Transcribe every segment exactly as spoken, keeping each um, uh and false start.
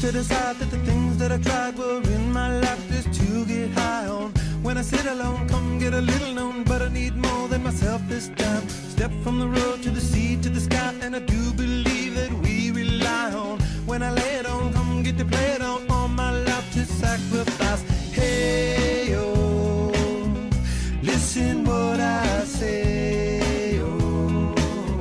to decide that the things that I tried were in my life just to get high on. When I sit alone, come get a little known, but I need more than myself this time. Step from the road to the sea to the sky, and I do believe that we rely on. When I lay it on, come get to play it on, all my life to sacrifice. Hey, oh, listen what I say, oh,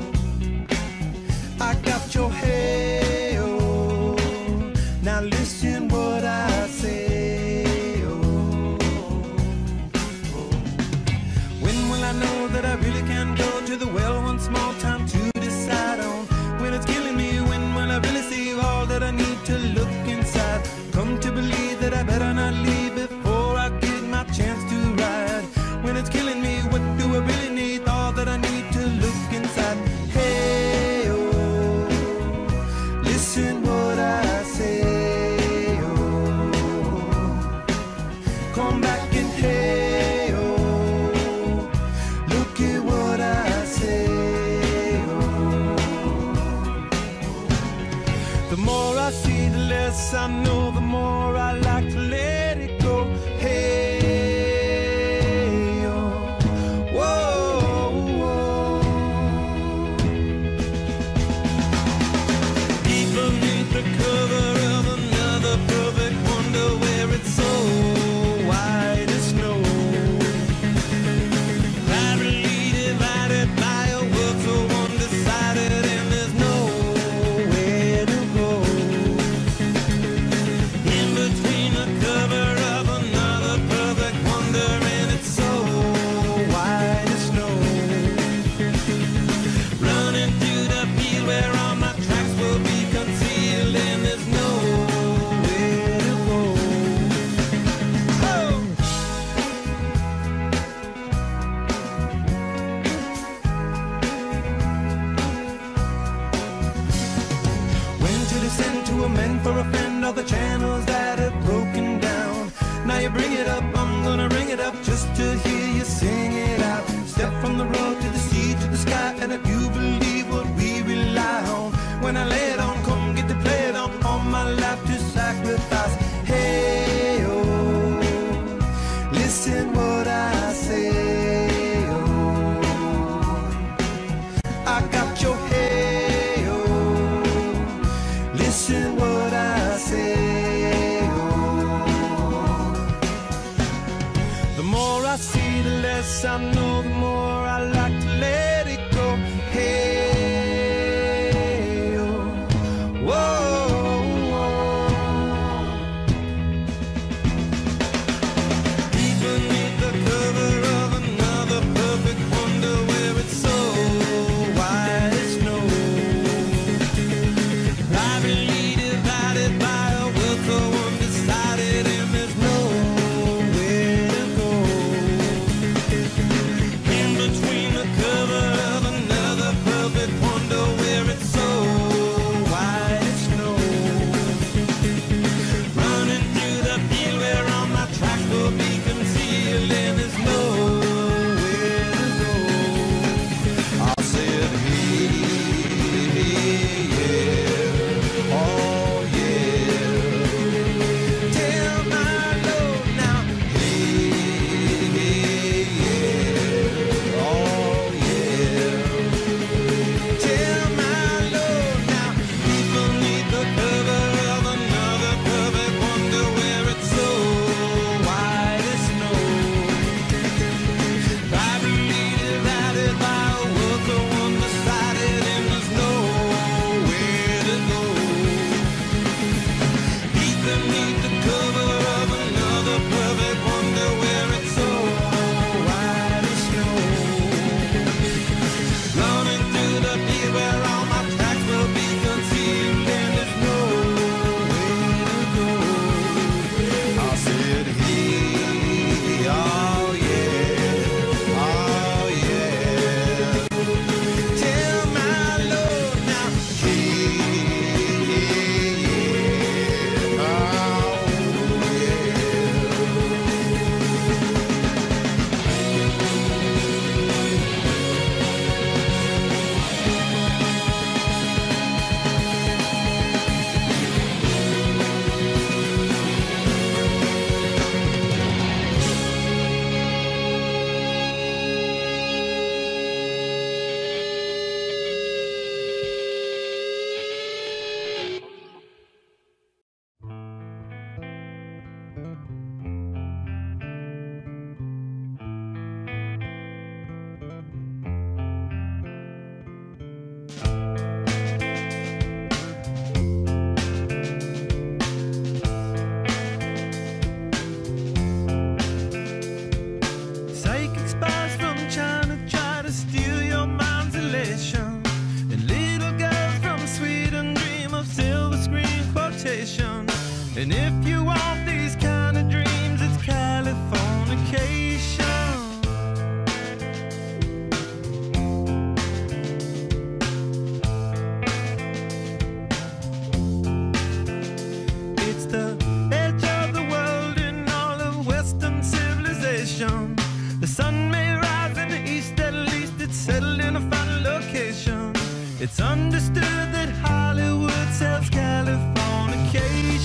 I got your hey, oh, now listen what I say, oh, oh. When will I know that I really can go to the well one small time to decide on? When it's killing me, when will I really see all that I need to look inside? Come to believe that I better not leave before I get my chance to ride. When it's killing me, what do I really need? All that I need to look inside. Hey, oh, listen what I say, oh, come back and hey, oh, look at what I say, oh. The more I see, the less I know, the more I like to let it go. Hey, oh, whoa, whoa. Deep beneath the cover of another perfect wonder, where it's so white as snow, privately divided by a world so undecided, and there's nowhere to go. In between the cover of another perfect wonder, and it's so white as snow, running through the field where all my tracks will be concealed, and there's nowhere to go. Oh! When to descend to amend for a friend all the channels that have broken down. Now you bring it up, I'm gonna ring it up just to hear you sing it out. Step from the road to the sea to the sky, and I do believe what we rely on. When I lay it on, come get to play it on, all my life to sacrifice. Hey, oh, listen what I say, oh, I got your hey, oh, listen what I say. It's understood that Hollywood sells Californication.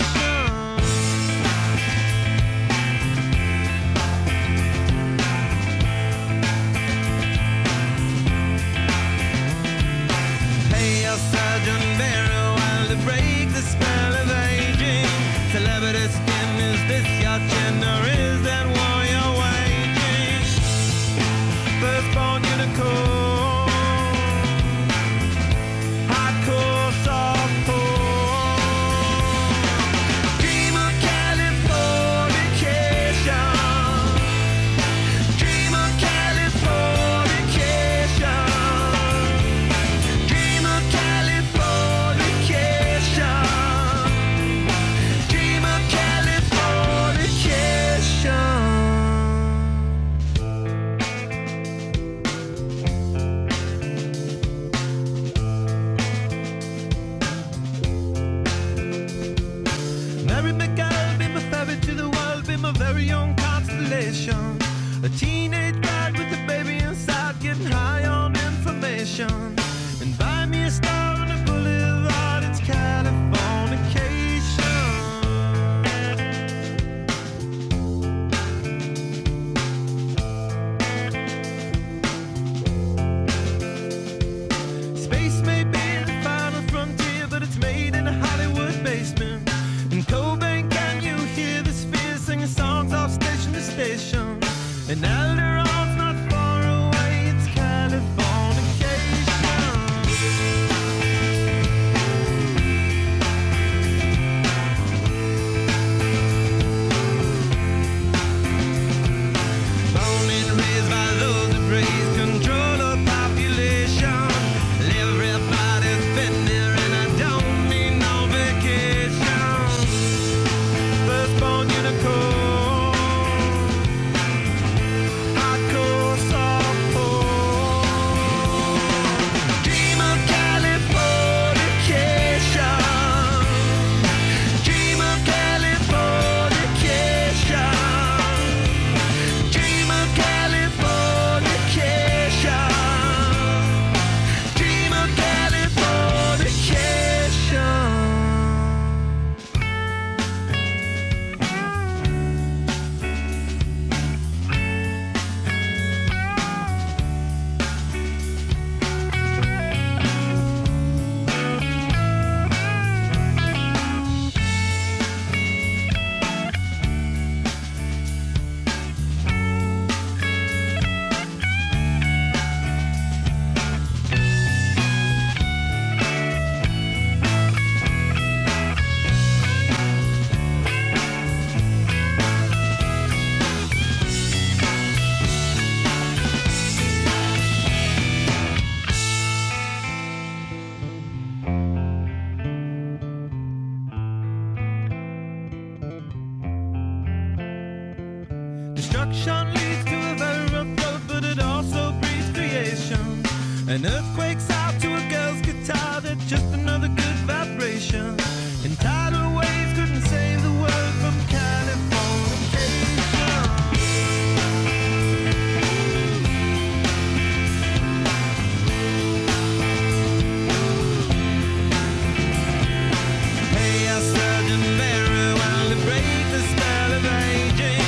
Pay your surgeon very well to break the spell of aging. Celebrity skin, is this your chin or is that war you're waging? Firstborn unicorn. A teenage bride with a baby inside, getting high on information. And buy me a star on a boulevard, it's Californication. Space may be the final frontier, but it's made in a Hollywood basement. In Cobain, can you hear the spheres singing songs off station to station? And Alderon's not far away, it's Californication. Born and raised by those that praise control of population. Everybody's been there and I don't need no vacation. Firstborn unicorn. Destruction leads to a very rough road, but it also breeds creation. An earthquake's out to a girl's guitar, that's just another good vibration. And tidal waves couldn't save the world from Californication. Pay your surgeon very well to break the spell of aging.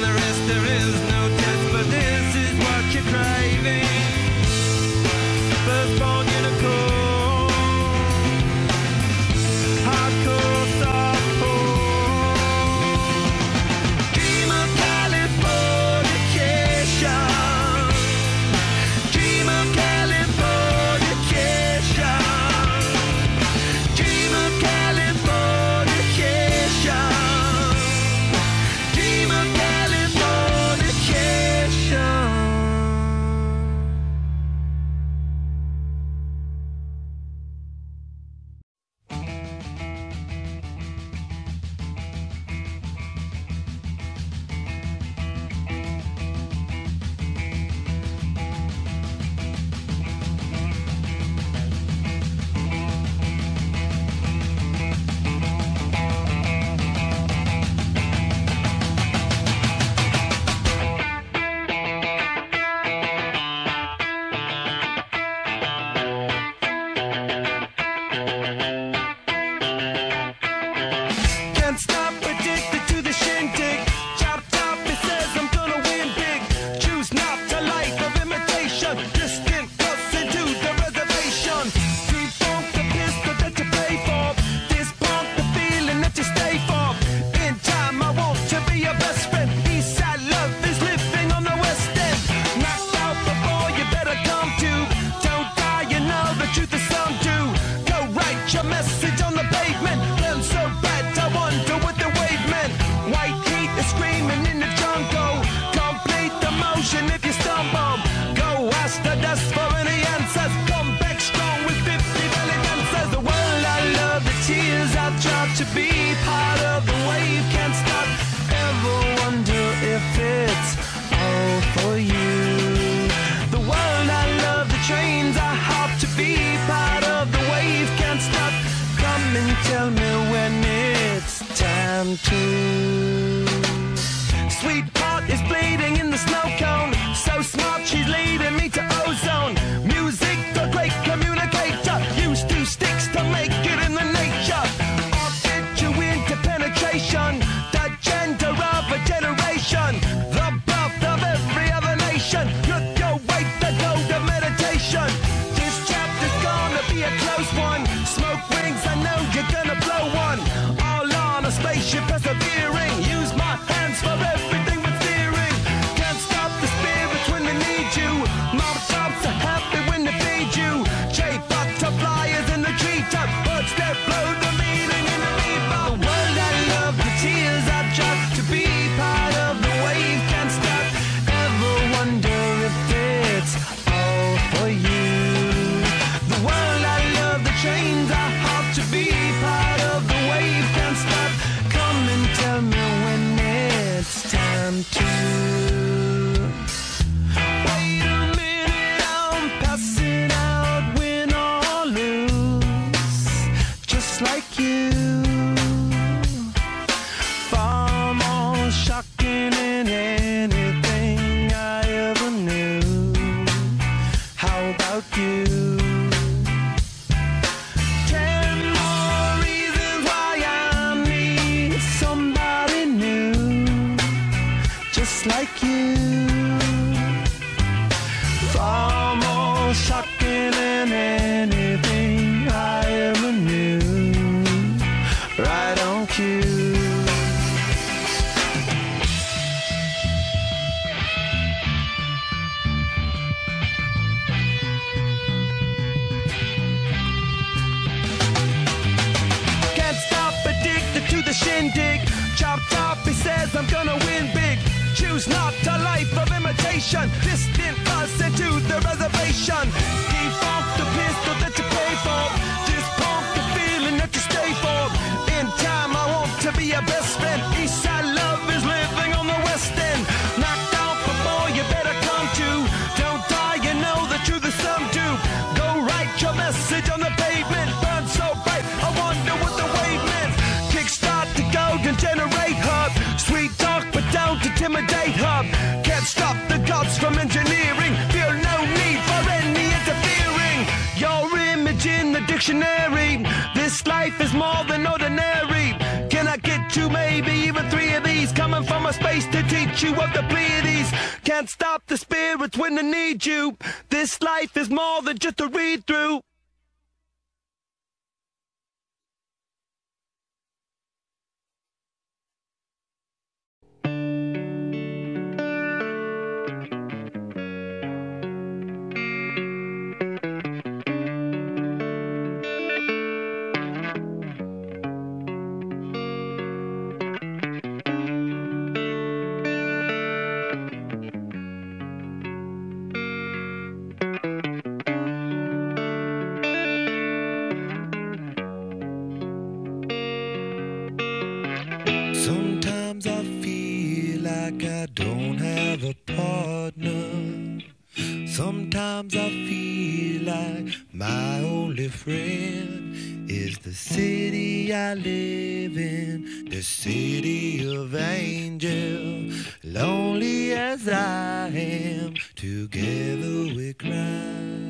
There is no test, but this is what you're craving. to be part of the wave. Can't stop, ever wonder if it's all for you. The world I love, the trains I hop to be part of the wave. Can't stop, come and tell me when it's time to. Sweetheart is bleeding in the snow cone. So smart, she's leading me to ozone. Music, the great communicator. Used two sticks to make it in the nature. I'll get you into penetration. The gender of a generation. The birth of every other nation. Look your way to go to meditation. This chapter's gonna be a close one. Smoke rings, I know you're gonna blow one. All on a spaceship persevering. Use my hands for everything but steering. Can't stop the spirits when they need you. Mom tops are happy when they feed you. J butterflies in the treetop. Birds that blow the meaning in the meatball. The world I love, the tears I drop to be part of the wave. Can't stop, ever wonder if it's all for you. The world I love, the trains I hop to be part of the wave. Can't stop, come and tell me when it's time to. Wait a minute, I'm passing out, win or lose, just like you. Far more shocking than anything I ever knew. How about you? Ten more reasons why I need somebody new, just like you. Far more shocking than anything I ever knew. Right on cue. Can't stop, addicted to the shindig. Chop top, he says I'm gonna win big. Choose not a life of imitation. Distant us into the reservation. Defunct the pistol that you pay for. Dispunk the feeling that you stay for. In time I want to be your best friend. Eastside love is living on the west end. Knocked out before you better come to. Don't die, you know the truth is some do. Go write your message on the pavement. Burn so bright, I wonder what the wave meant. Kickstart the golden generate hub. Sweet talk but don't intimidate hub. Can't stop the gods from engineering. Feel no need for any interfering. Your image in the dictionary. This life is more than ordinary. Can I get you maybe even three of these? Coming from a space to teach you of the Pleiades. Can't stop the spirits when they need you. This life is more than just a read through. Sometimes I feel like I don't have a partner. Sometimes I feel like my only friend is the city I live in, the city of angels. Lonely as I am, together we cry.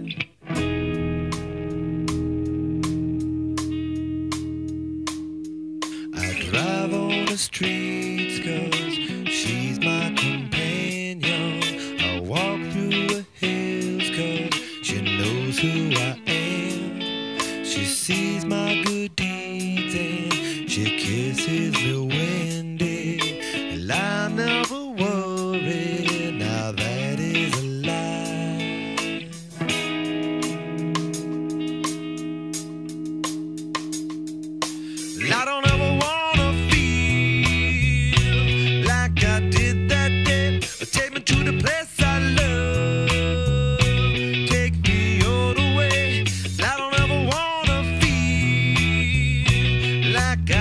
Drive on the streets cause she's my companion. I walk through the hills cause she knows who I am. She sees my good deeds and she kisses me windy. And I never worry, now that is a lie. I don't ever want to the place I love, take me all the way. I don't ever wanna feel like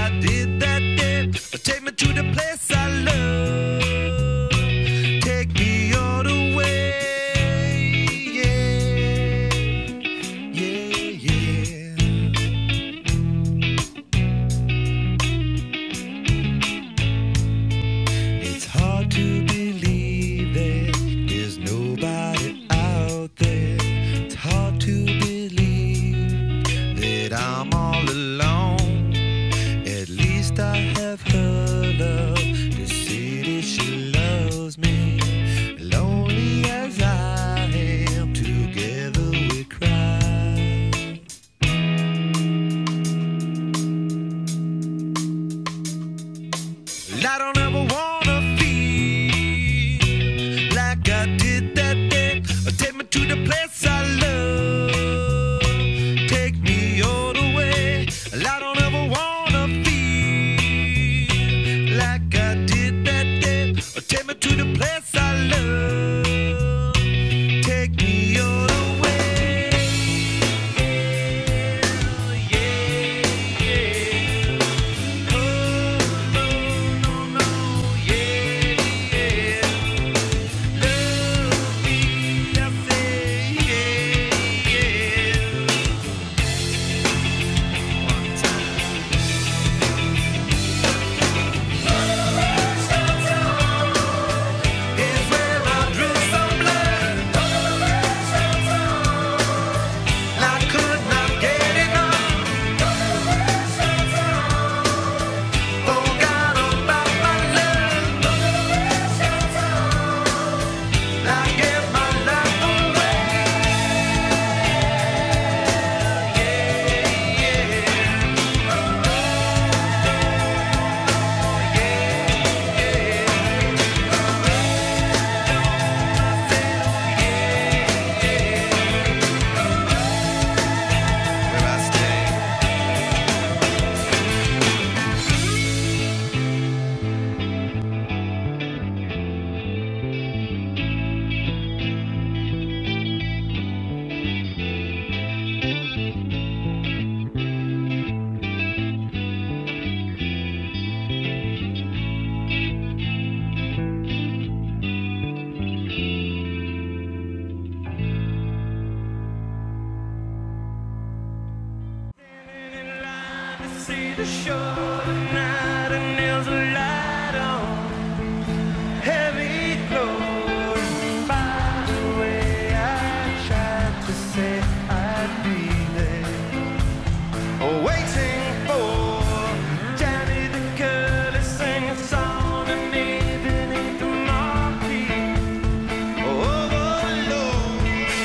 see the shore tonight, and there's a light on, heavy glow. By the way, I tried to say I'd be there, waiting for Johnny the curly sing a song to me beneath the marquee. Oh, Lord.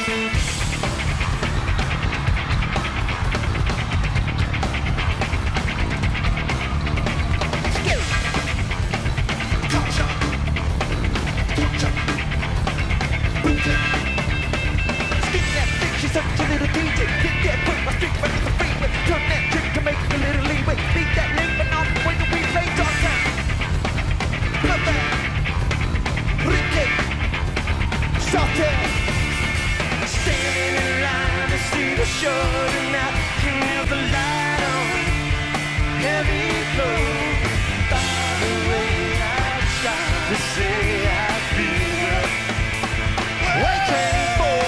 She's such a little D J. Get that, put my street right in the freeway. Turn that trick to make a little leeway. Beat that link, but not the way that we play dog time. Blood bag, Ricky, Salted. Standing in line to see the show tonight. And there's a light on, heavy glow. By the way, I tried to say I'd be there, waiting for.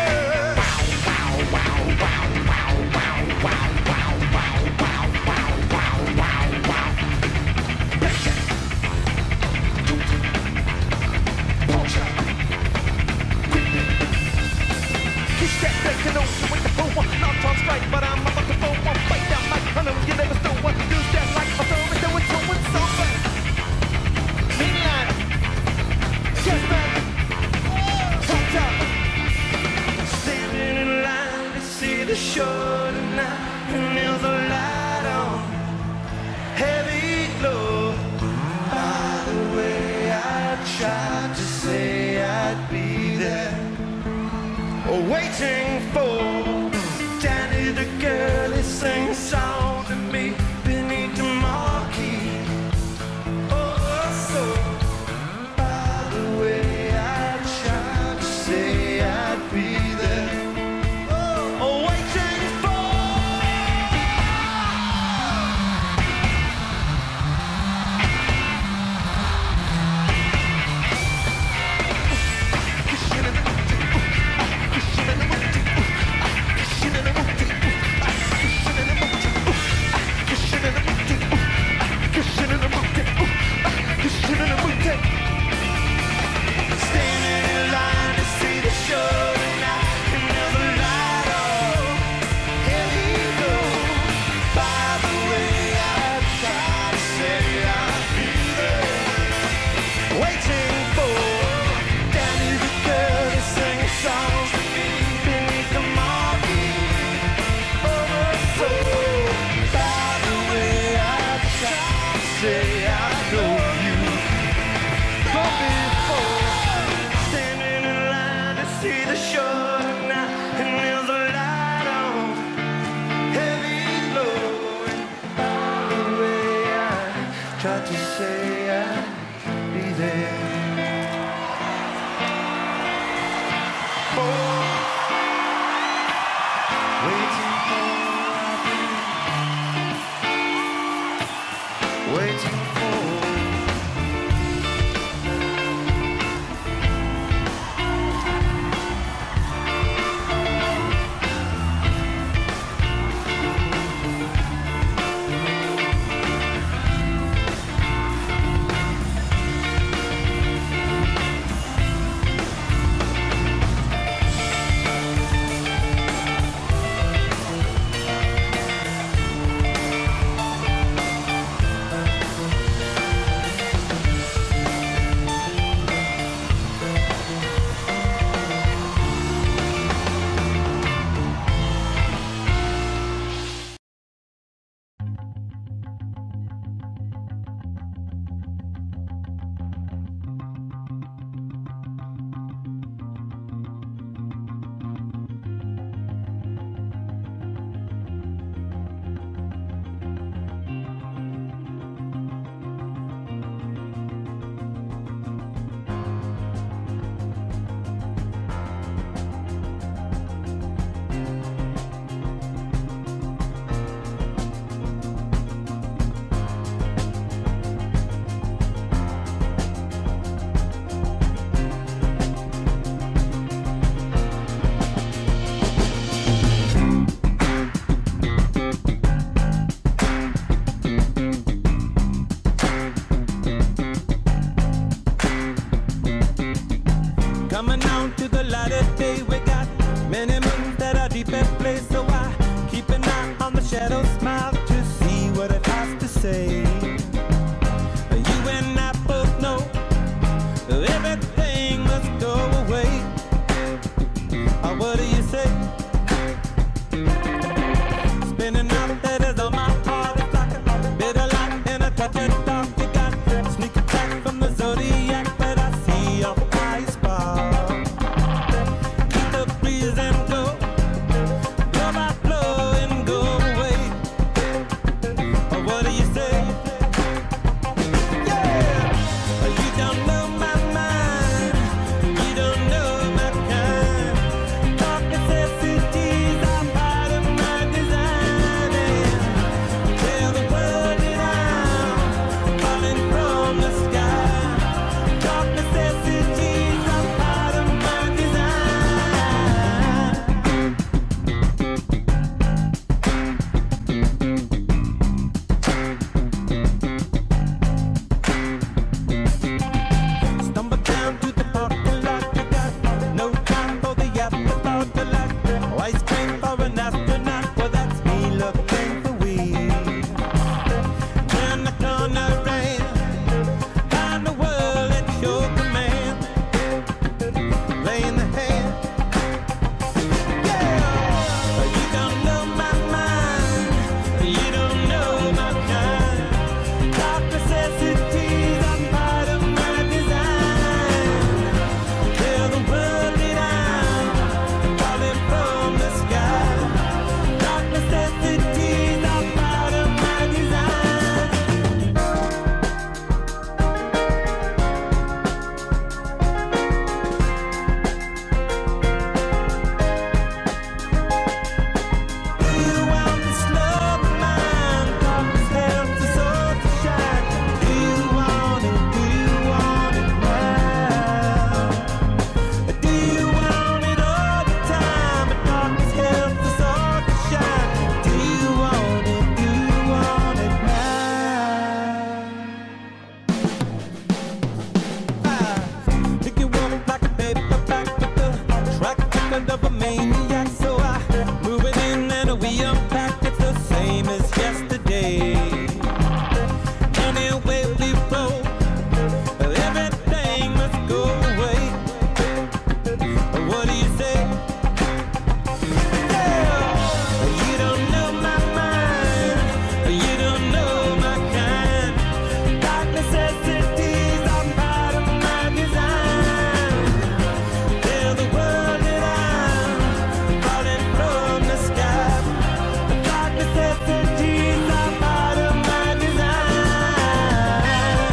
Right, but I'm about to go one fight down like I know you never stole one. Use that like a service, so it's so it's so bad. Mainline, yes man, top top. Standing in line to see the show tonight, and there's a light on, heavy glow. By the way, I tried to say I'd be there, waiting for Danny the girl is sing a song to me beneath the marquee. Oh, so by the way, I tried to say I'd be there, oh, waiting for. You should have, you should have. unpacked, it's the same as yesterday. Anyway we roll, everything must go away. What do you say? You don't know my mind, you don't know my kind. Dark necessities are part of my design. Tell the world that I'm falling from the sky. Dark necessities are part of my design.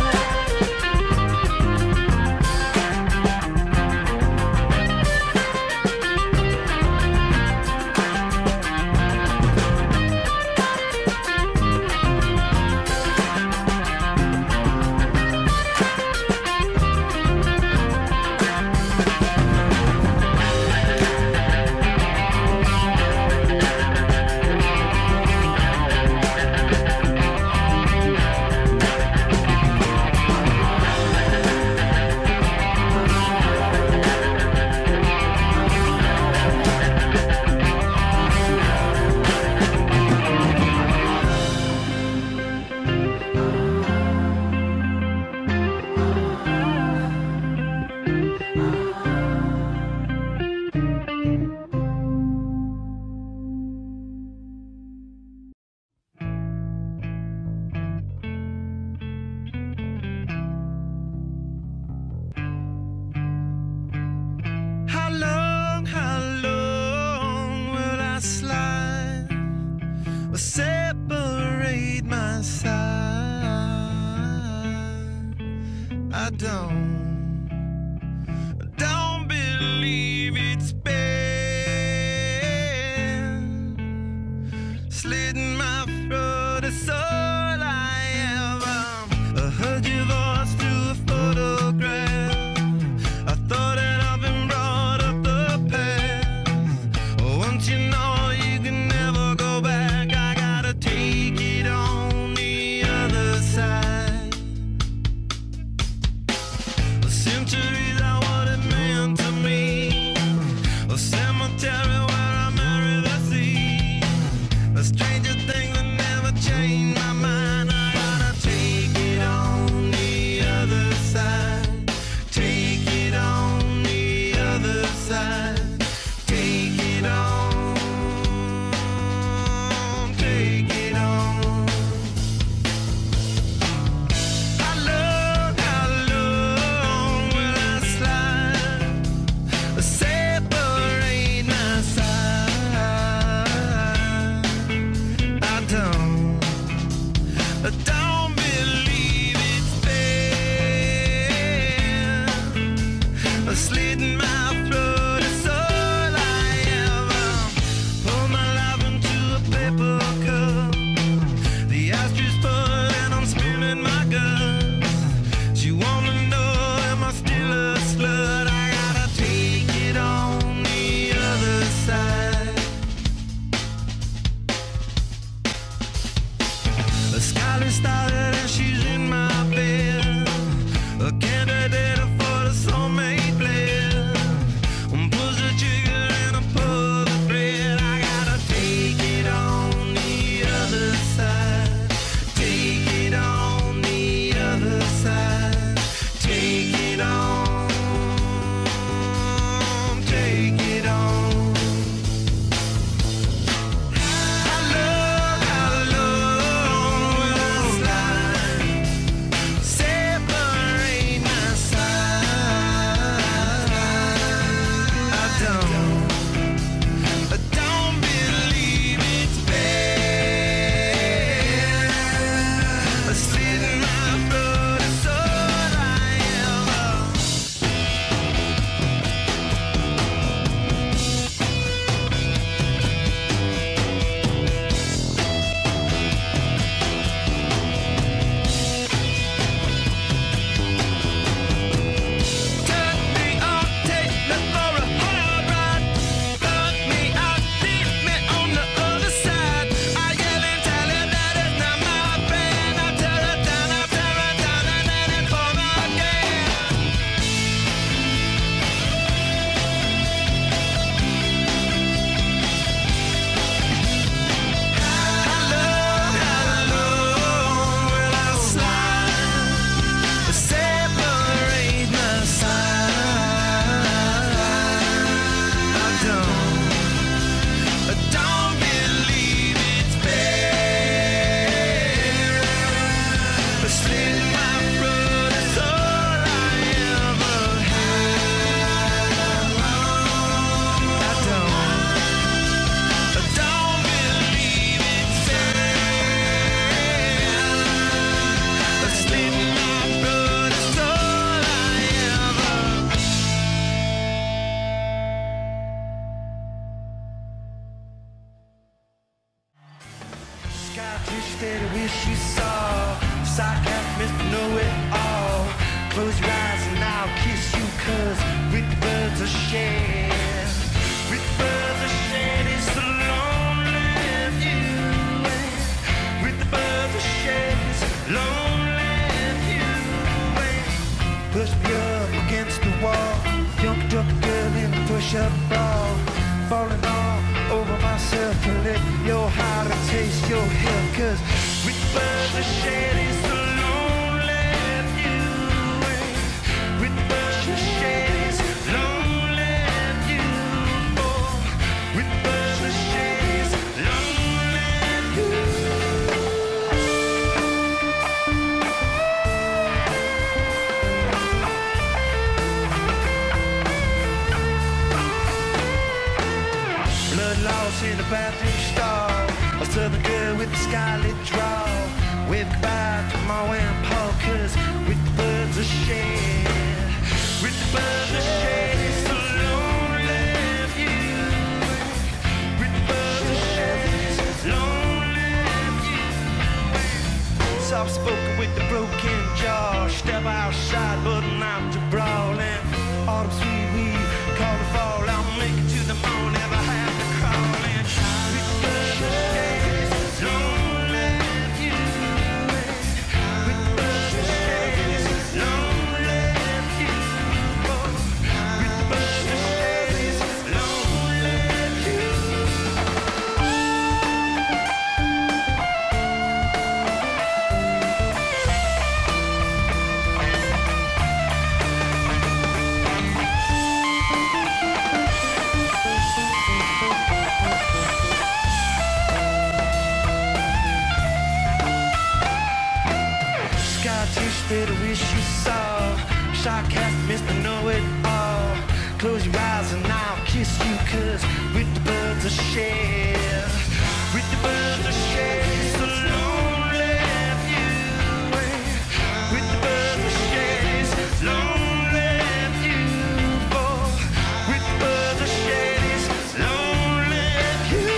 How long, how long will I slide or separate my side? I don't, don't believe it's been slitting my throat. It's all I ever I heard your voice through a photograph. I thought that I've been brought up the past. Once you know you can never go back, I gotta take it on the other side. Centuries are what it meant to me. A cemetery where I marry the sea. A stranger thing that never changed my mind. I gotta take it on the other side. Take it on the other side. Take it on. Take it on. How long, how long will I slide? Separate my side. I don't, I don't believe it's been slitting my throat. It's all I ever pour my life into a paper cup. The ashtray full and I'm spilling my guts. She wanna know, am I still a slut? I gotta take it on the other side. A Skylar started and she's in my bed. A candidate for the soulmate blend. Um, pulls the trigger and I pull the thread. I gotta take it on the other side. Take it on the other side. Take it on. Take it on. How long, how long will I slide? Scottish that I wish you saw. Sarcasm, Mister Know-It-All. Close your eyes and I'll kiss you, cause with the birds of shed, with the birds of shed, it's a lonely view. With the birds of shed, it's a lonely view. Push me up against the wall, young drunk girl in a push-up ball, falling all over myself to let your heart taste your hell, cause with the birds of shed, it's a lonely view. With the birds of shed, it's a lonely view. Oh, with the birds of shed, it's a lonely view. Blood loss in the bathroom stall, a southern girl with a scarlet draw. Wave goodbye to Mom and Paul, cause with the birds of shed, with the birds of shed, it's a lonely view. With the birds of shed, it's a lonely view. Soft spoken with the broken jaw, step outside but not to brawl. And autumn sweet weed, call the fall, I'll make it to the morning, never have to crawl. And with the birds of shed, it's a lonely view. With the birds of shed, it's a lonely view. Oh, with the birds of shed, it's a lonely view. Scottish that I wish you saw. Sarcastic, Mister Know-It-All. Close your eyes and I'll kiss you, cause with the birds of shed, with the birds of shed, it's a lonely view. With the birds of shed, it's a lonely view. Oh, with the birds of shed, it's a lonely view.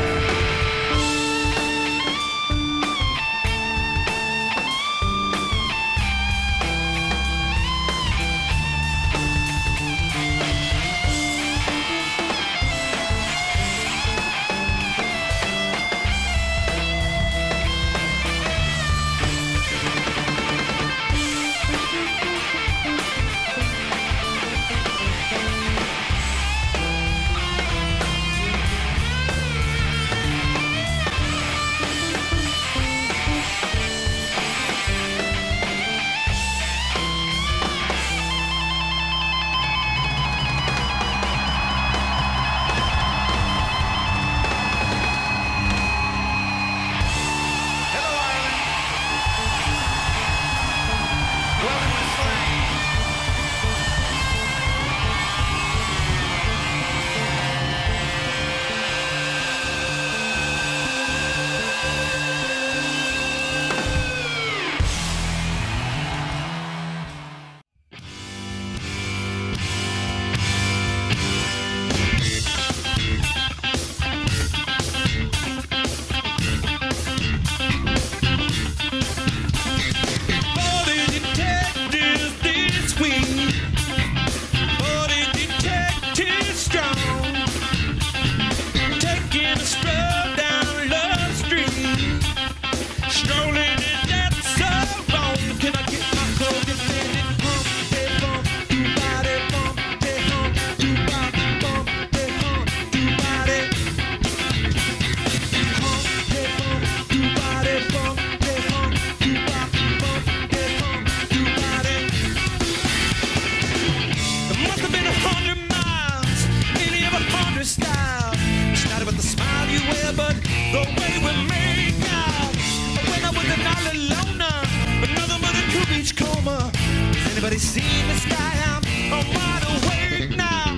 Anybody see the sky? I'm on wide awake now.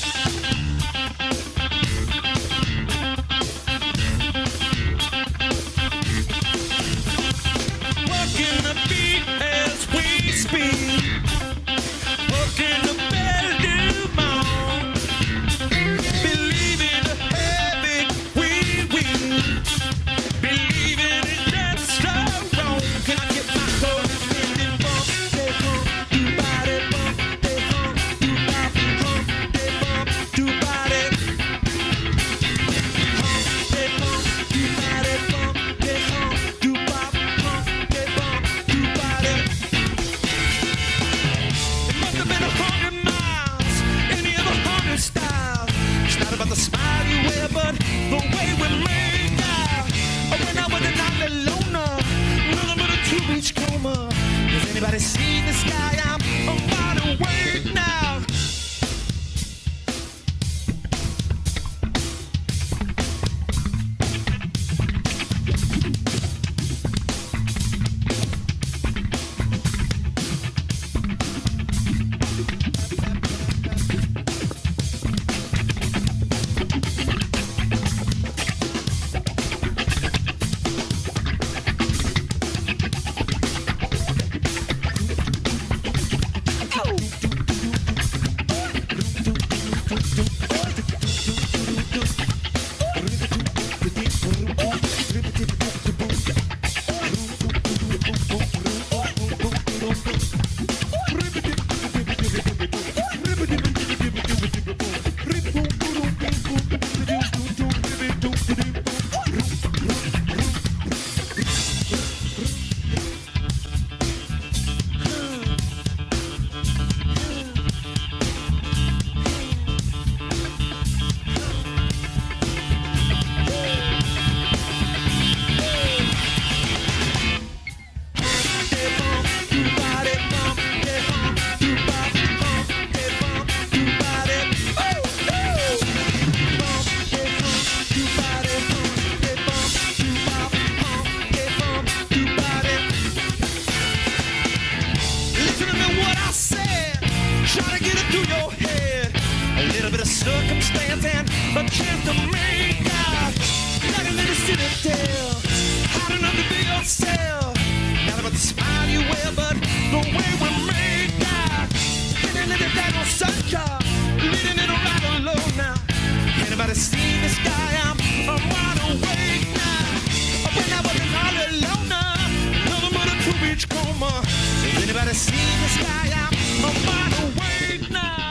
Working the beat as we speak. Working the bell du monde. Believe in the heaven we win. Believe in Anybody see the sky? I'm wide awake now. Circumstance and a chance to make out like a little citadel, hard enough to be yourself. Not about the smile you wear, but the way we make out. Living in the dead on sunshine, leading it right alone now. Anybody see the sky? I'm, I'm wide awake now. When I wasn't all alone now, nothing but a two-beach coma. Anybody see the sky? I'm, I'm wide awake now.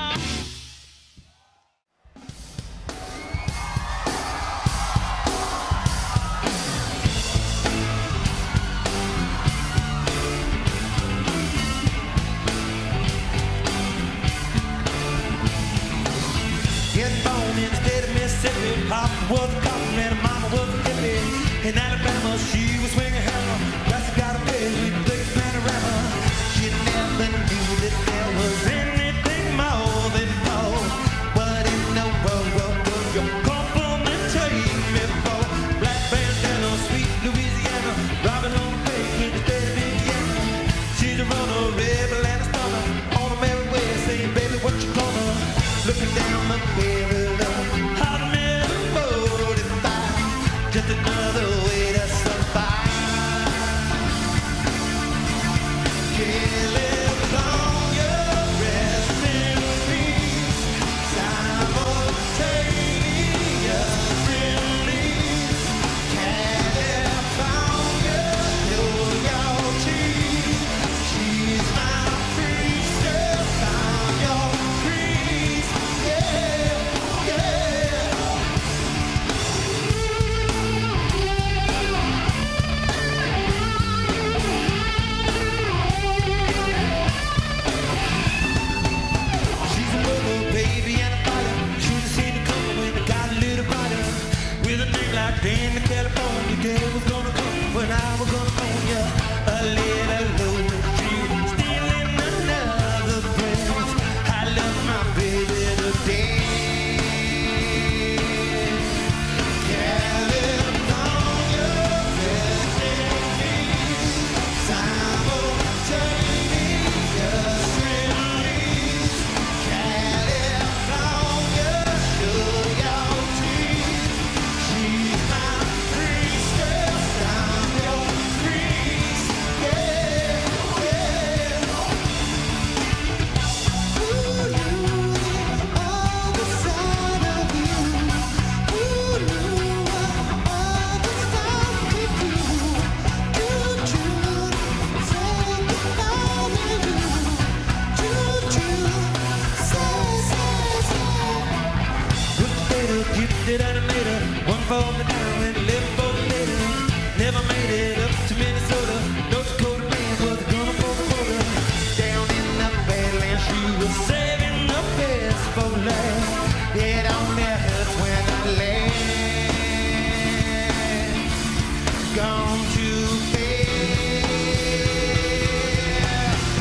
Papa was a cotton and mama was a hippie. In Alabama, she was swinging hammer. Rusty got a bed with the biggest panorama. She never knew that there was anything more than more. What in the world would your compliment take me for? Black bandana, sweet Louisiana, robbing on fake in the state of Indiana. She's a runner, rebel and a stunner. On a merry way, saying, baby, what you gonna? Looking down the barrel of hot metal. Just another way to survive. California, rest in peace. Simultaneous release. California, loyalty. She's my priestess, I'm your priest. Yeah, yeah. In California, day was gonna come when I was gonna own ya. A little low street, stealing another breath. I love my baby today. California, rest in peace. Simultaneous release. California, show your teeth. She's my priestess, I'm your priest, yeah, yeah. Ooh, all the side of you. Ooh, all the stuff we do. Choo choo, say goodbye to you. Choo choo, say, say, say. Good potato, gifted animator. One for the down and eleven for the later. Never made it up to Minnesota. North Dakota man was gonna for the quota. Down in the Badlands, she was saving the best for last. It only hurts when I land. Gone too fast.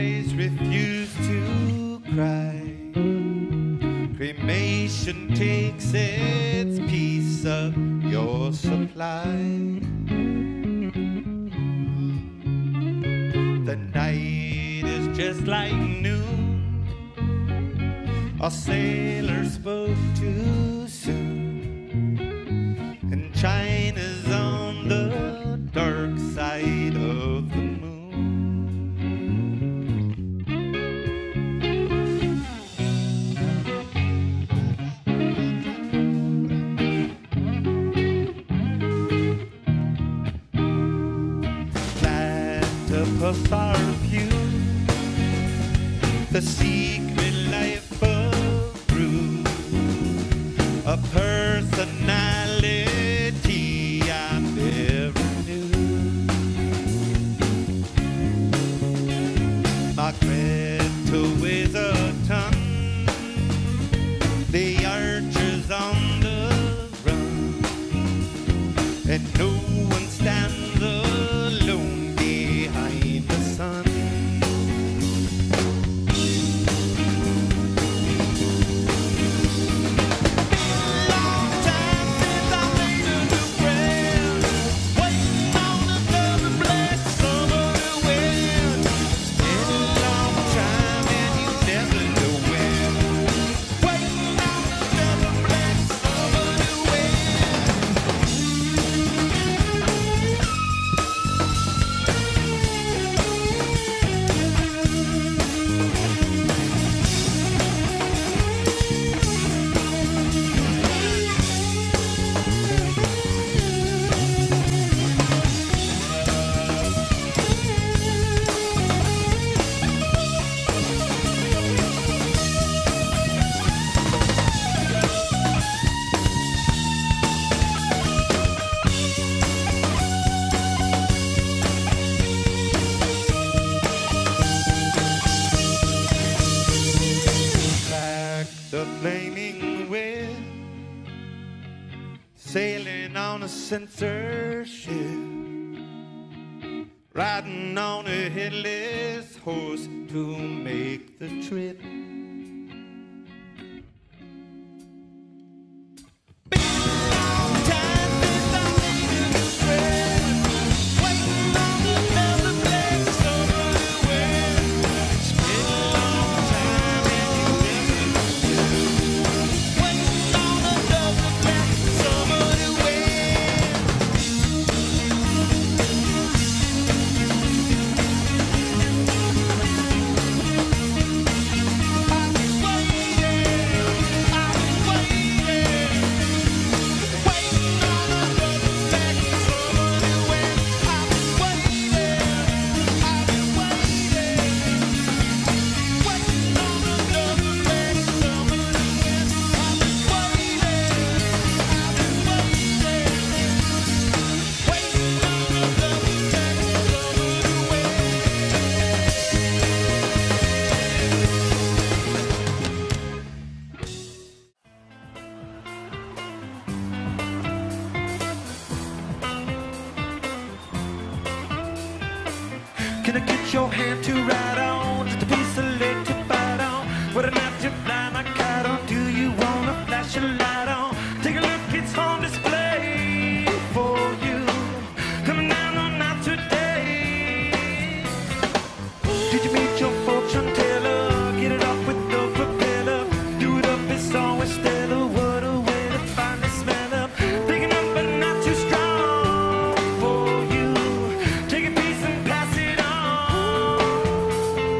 eyes refuse to cry. Cremation takes its piece of your supply. The night is just like noon. A sailor spoke too soon, and China's on the dark side of the moon. Platypus are few, the secret life of Brew, a personality I never knew. Margaret weighs a ton, the archer's on the run, and no one stands alone behind the sun. The flaming wheel, sailing on a censorship, riding on a headless horse to make the trip. Can I get your hand to ride on? Just a piece of leg to bite on. What a night to fly my kite on. Do you wanna flash a light on? Take a look, it's on display for you. Coming down on night today. Did you meet your fortune teller? Get it up with the propeller. Do it up, it's always stellar. What a way to finally smell up. Picking up but not too strong for you. Take a piece and pass it on.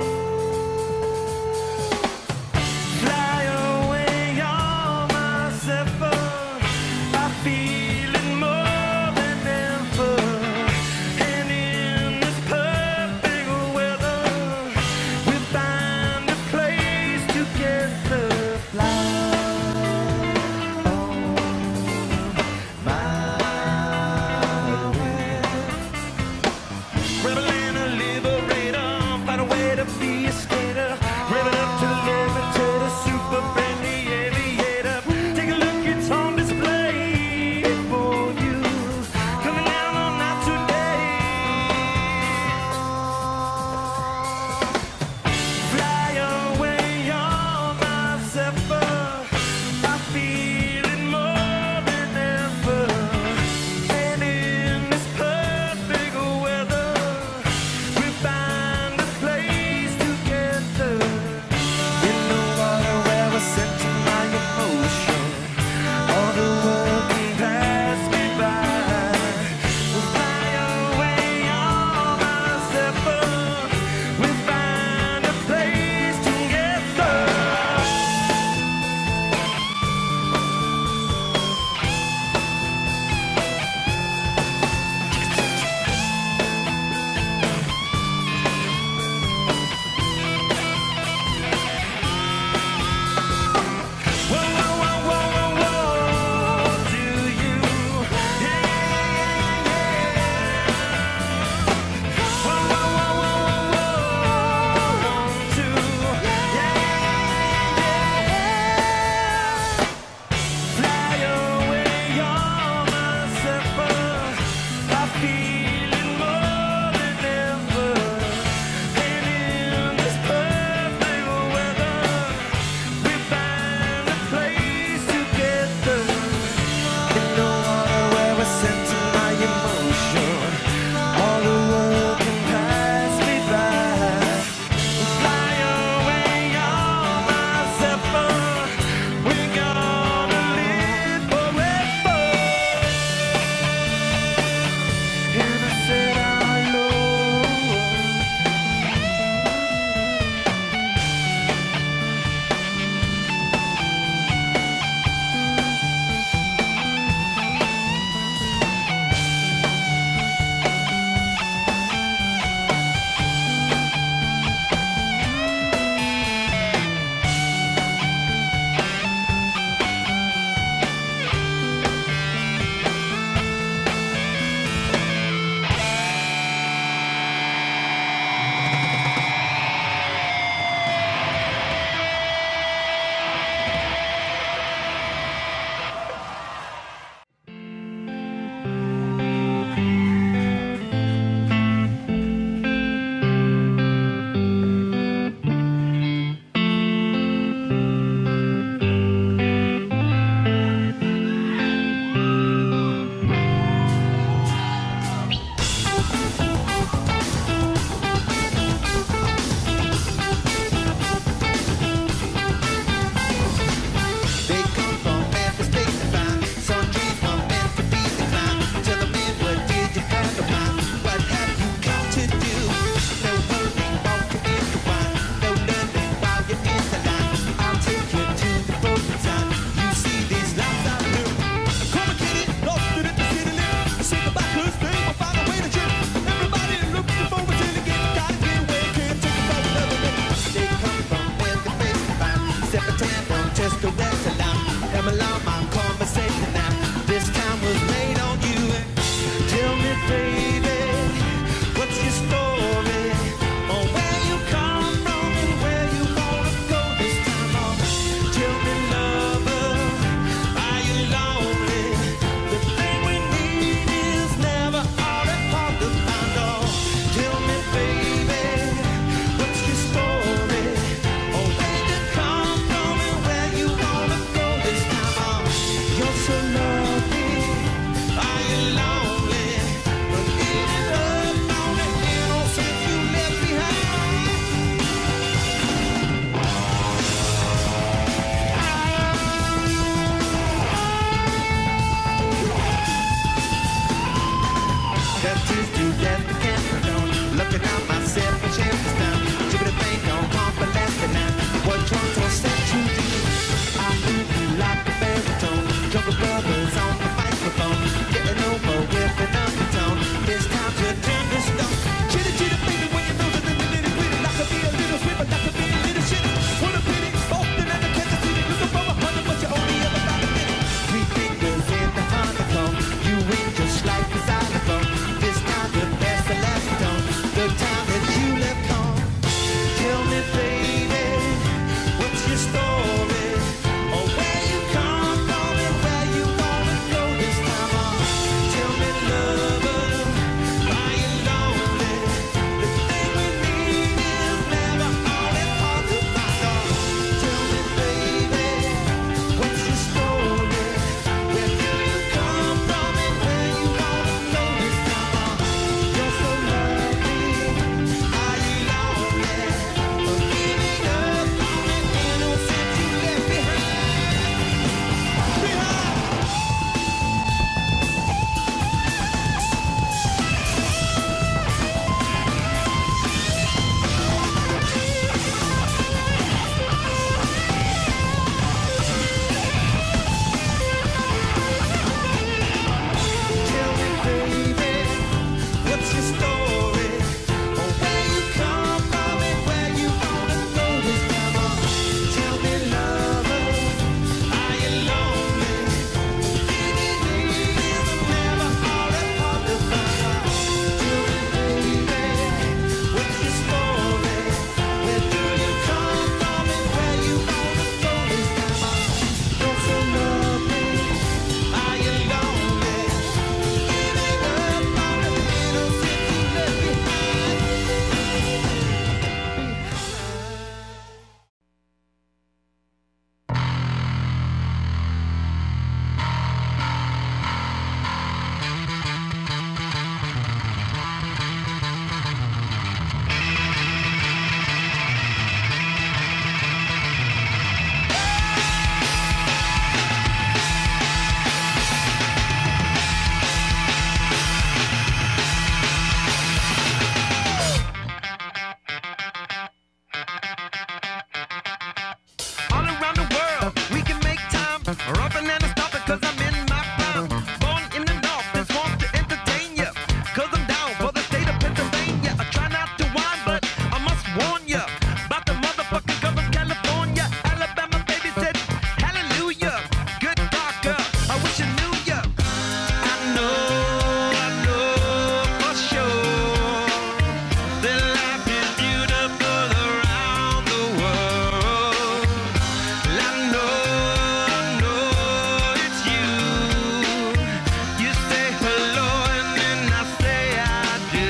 Rubbing and stopping cause I'm in my prime. Born in the north, this wants to entertain ya. Cause I'm down for the state of Pennsylvania. I try not to whine, but I must warn ya about the motherfucking girl from California. Alabama baby said, hallelujah. Good God, girl, I wish I knew ya. I know, I know for sure that life is beautiful around the world. I know, I know it's you. You say hello and then I say I do.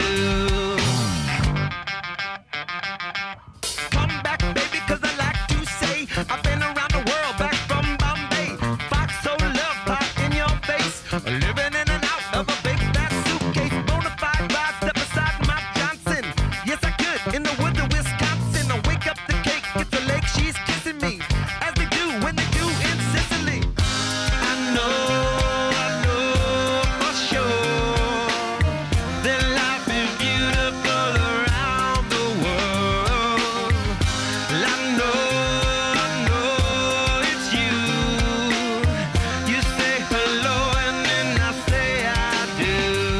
Come back, baby, cause I like to say I've been around the world, back from Bombay. Fox so love pop in your face. Living in and out of a big fat suitcase. Bonafide ride, step aside my Johnson. Yes, I could, in the woods of Wisconsin. I wake up the cake, it's a lake, she's kissing me. As they do when they do in Sicily. I know, I know for sure that life is beautiful around the world. I know, I know it's you. You say hello and then I say I do.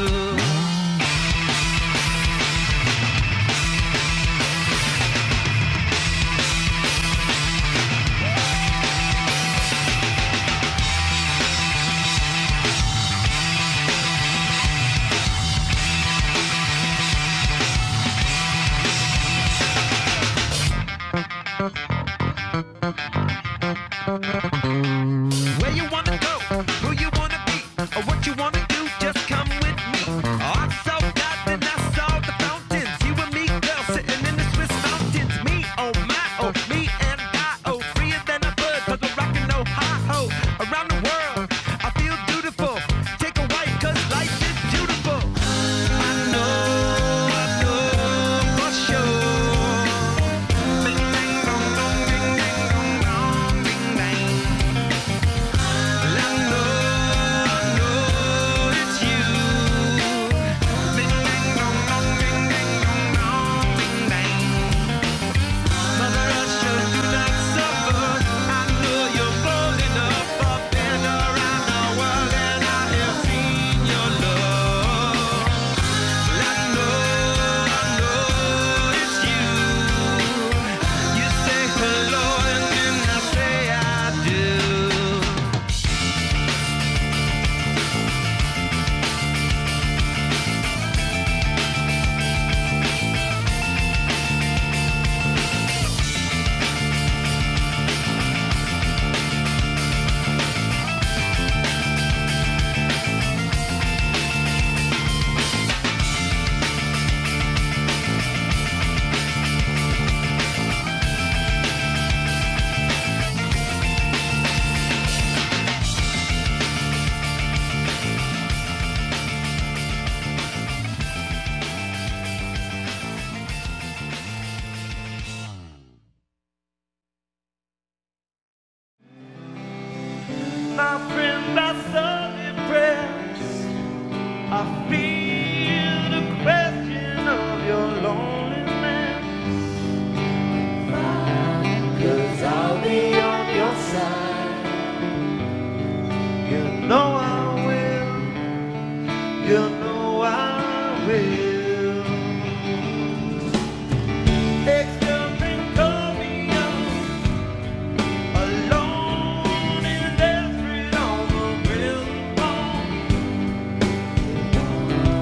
Where you wanna go, who you wanna be, or what you wanna do, just come with me. Oh, I saw God, then I saw the fountains. You and me, girl, sitting in the Swiss mountains. Me, oh my, oh, me and I, oh, freer than a bird, cause we're rockin' Ohio. Around the world, I feel beautiful. Take a wife, cause life is beautiful. I know, I know for sure. Bing, bang, bong, bong, ding, ding, dong, dong, ding, dang. I know, I know it's you. Bing, bang, dong, dong, ding, ding, dong, dong, ding, dang. Mother Russia, do not suffer. I know you're bold enough. I've been around the world and I have seen your love. I know, I know it's you. You say hello and then I say I do. My friend, I so depressed. I feel the question of your loneliness. Cause I'll be on your side. You know I will. You know I will. Ex-girlfriend called me up, alone and desperate on the prison phone.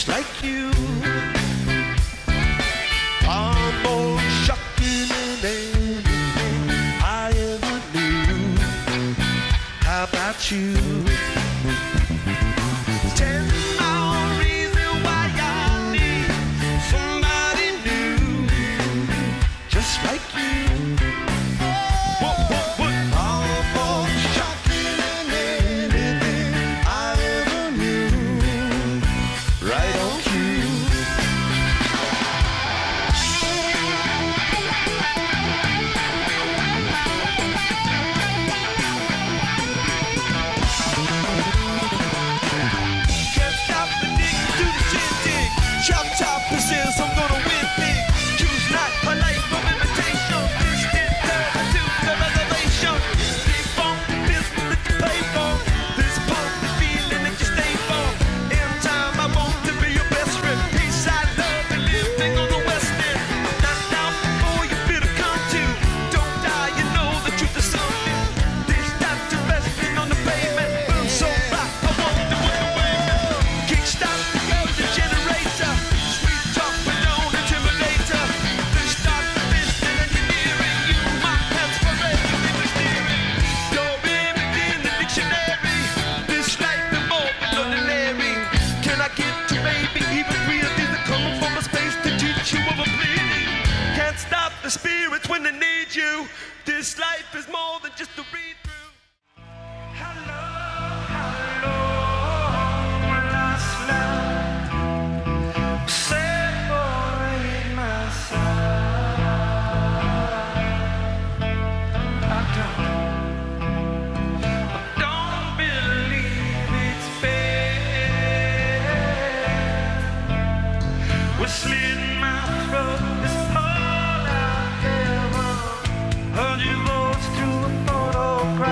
like you. I'm more shocking than anything I ever knew. How about you? Tell me more reason why I need somebody new, just like you. What, what, what? I'm more shocking than anything I ever knew. Right on cue. Can't stop the dig to the shindig. Chop chop persists, I'm gonna win big. Choose not polite from imitation. Distant turn to the reservation. Keep on this that you pay for. This pump, the feeling that you stay for. In time, I want to be your best friend. Peace, I love, and living on the west end. Not down before you feel to come to. Don't die, you know the truth is something. This not to resting on the pavement. Boom, so rock, I want to win away. Kickstart the golden generator. Sweet talk, but don't intimidate her. This start the business engineering. You, my hands forever in the steering. Your image in the dictionary. This life is more than ordinary. Can I get you, baby? Even real things are coming from a space to teach you of a bleeding. Can't stop the spirits when they need you. This life is more than just a read through. Hello, hello, last love. Separate my side. I don't, I don't believe it's fair. Whistling in my throat is all I ever heard. You voice through a photograph.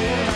live